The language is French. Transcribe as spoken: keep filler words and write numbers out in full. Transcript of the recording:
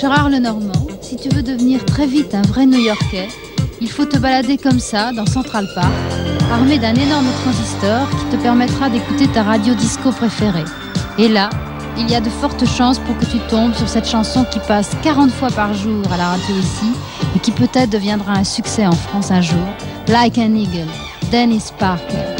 Gérard Lenormand, si tu veux devenir très vite un vrai New-Yorkais, il faut te balader comme ça dans Central Park, armé d'un énorme transistor qui te permettra d'écouter ta radio disco préférée. Et là, il y a de fortes chances pour que tu tombes sur cette chanson qui passe quarante fois par jour à la radio ici et qui peut-être deviendra un succès en France un jour. Like an Eagle, Dennis Parker.